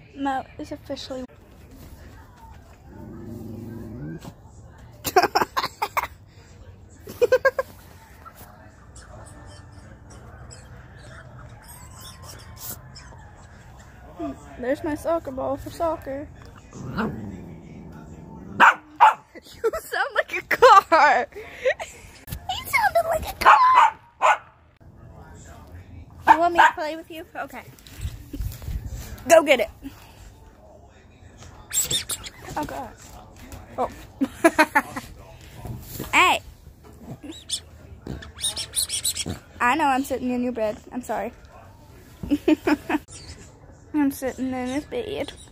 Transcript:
Mo is officially. There's my soccer ball for soccer. You sound like a car. You sounded like a car. You want me to play with you? Okay. Go get it. Oh God. Oh. Hey. I know I'm sitting in your bed. I'm sorry. I'm sitting in his bed.